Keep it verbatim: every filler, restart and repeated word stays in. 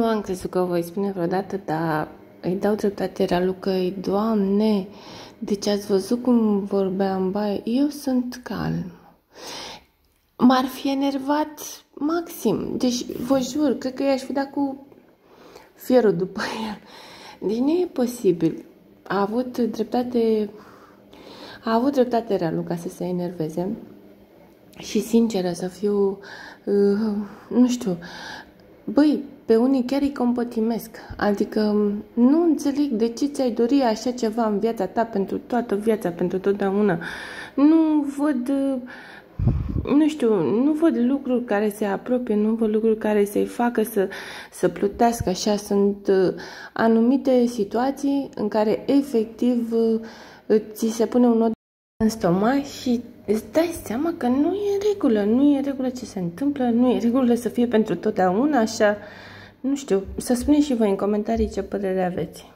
am crezut că o voi spune vreodată, dar îi dau dreptate Ralucăi. Doamne, deci ați văzut cum vorbea în baie? Eu sunt calm. M-ar fi enervat maxim. Deci, vă jur, cred că i-aș fi dat cu fierul după el. Deci nu e posibil. A avut dreptate, a avut dreptate Raluca să se enerveze. Și sinceră să fiu, uh, nu știu, băi, pe unii chiar îi compătimesc. Adică nu înțeleg de ce ți-ai dori așa ceva în viața ta pentru toată viața, pentru totdeauna. Nu văd, nu știu, nu văd lucruri care se apropie, nu văd lucruri care să-i facă să, să plutească așa. Sunt uh, anumite situații în care efectiv uh, ți se pune un nod în stomac și îți dai seama că nu e în regulă, nu e în regulă ce se întâmplă, nu e în regulă să fie pentru totdeauna așa. Nu știu, să spuneți și voi în comentarii ce părere aveți.